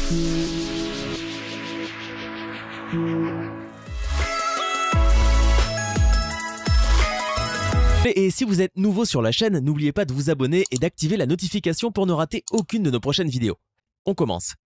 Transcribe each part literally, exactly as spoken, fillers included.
Et si vous êtes nouveau sur la chaîne, n'oubliez pas de vous abonner et d'activer la notification pour ne rater aucune de nos prochaines vidéos. On commence.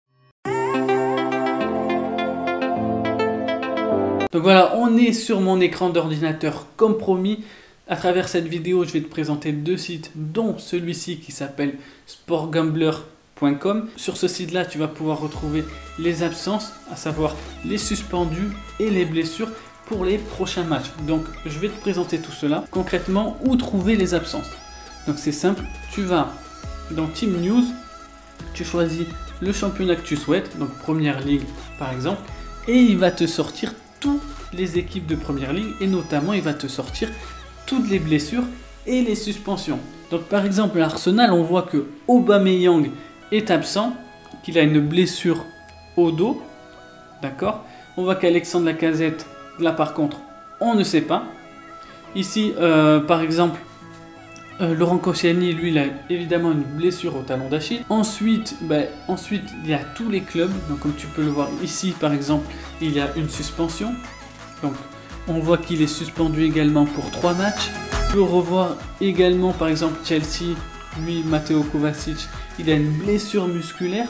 Donc voilà, on est sur mon écran d'ordinateur comme promis. À travers cette vidéo, je vais te présenter deux sites, dont celui-ci qui s'appelle sport gambler point com. Sur ce site-là, tu vas pouvoir retrouver les absences, à savoir les suspendus et les blessures pour les prochains matchs. Donc je vais te présenter tout cela. Concrètement, où trouver les absences? Donc c'est simple, tu vas dans Team News, tu choisis le championnat que tu souhaites, donc Première Ligue par exemple, et il va te sortir toutes les équipes de Première Ligue, et notamment il va te sortir toutes les blessures et les suspensions. Donc par exemple l'Arsenal, on voit que Aubameyang est absent, qu'il a une blessure au dos, d'accord. On voit qu'Alexandre Lacazette, là par contre, on ne sait pas. Ici, euh, par exemple, euh, Laurent Koscielny, lui, il a évidemment une blessure au talon d'Achille. Ensuite, ben, ensuite, il y a tous les clubs. Donc, comme tu peux le voir ici, par exemple, il y a une suspension. Donc, on voit qu'il est suspendu également pour trois matchs. On peut revoir également, par exemple, Chelsea, lui, Mateo Kovacic, il a une blessure musculaire.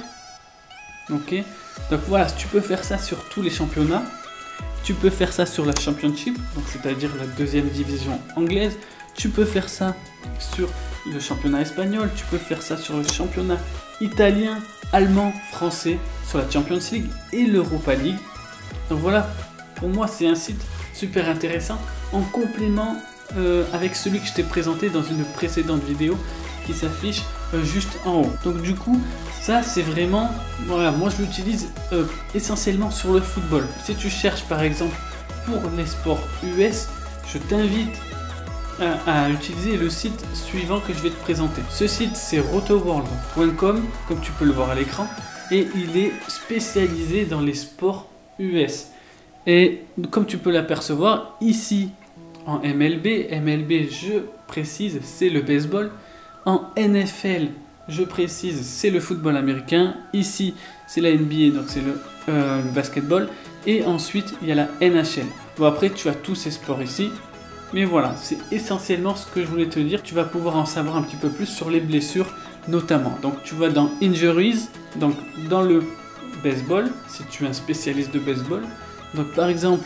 Ok. Donc voilà, tu peux faire ça sur tous les championnats. Tu peux faire ça sur la Championship, donc c'est-à-dire la deuxième division anglaise. Tu peux faire ça sur le championnat espagnol. Tu peux faire ça sur le championnat italien, allemand, français, sur la Champions League et l'Europa League. Donc voilà, pour moi c'est un site super intéressant en complément euh, avec celui que je t'ai présenté dans une précédente vidéo qui s'affiche euh, juste en haut. Donc du coup, ça c'est vraiment, voilà, moi je l'utilise euh, essentiellement sur le football. Si tu cherches par exemple pour les sports U S, je t'invite à, à utiliser le site suivant que je vais te présenter. Ce site c'est rotoworld point com, comme tu peux le voir à l'écran, et il est spécialisé dans les sports U S. Et comme tu peux l'apercevoir ici en M L B, M L B je précise c'est le baseball, en N F L je précise, c'est le football américain. Ici, c'est la N B A, donc c'est le euh, basketball. Et ensuite, il y a la N H L. Bon, après, tu as tous ces sports ici. Mais voilà, c'est essentiellement ce que je voulais te dire. Tu vas pouvoir en savoir un petit peu plus sur les blessures, notamment. Donc, tu vas dans Injuries, donc dans le baseball, si tu es un spécialiste de baseball. Donc, par exemple,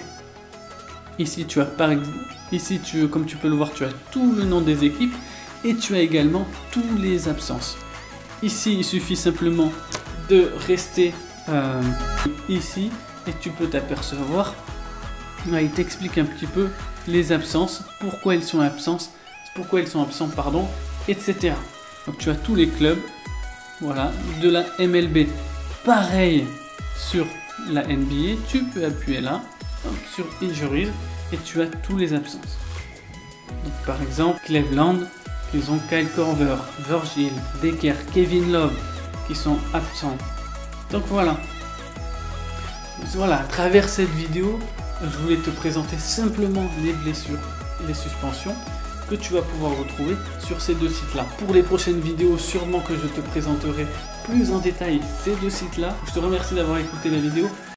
ici, tu as, par, ici tu, comme tu peux le voir, tu as tout le nom des équipes. Et tu as également tous les absences. Ici, il suffit simplement de rester euh, ici et tu peux t'apercevoir. Il t'explique un petit peu les absences, pourquoi ils sont absents, pourquoi ils sont absents, pardon, et cetera. Donc tu as tous les clubs, voilà, de la M L B. Pareil sur la N B A, tu peux appuyer là, hop, sur Injuries et tu as tous les absences. Donc, par exemple, Cleveland. Ils ont Kyle Korver, Virgil, Decker, Kevin Love qui sont absents. Donc voilà. Voilà, à travers cette vidéo, je voulais te présenter simplement les blessures et les suspensions que tu vas pouvoir retrouver sur ces deux sites-là. Pour les prochaines vidéos, sûrement que je te présenterai plus en détail ces deux sites-là. Je te remercie d'avoir écouté la vidéo.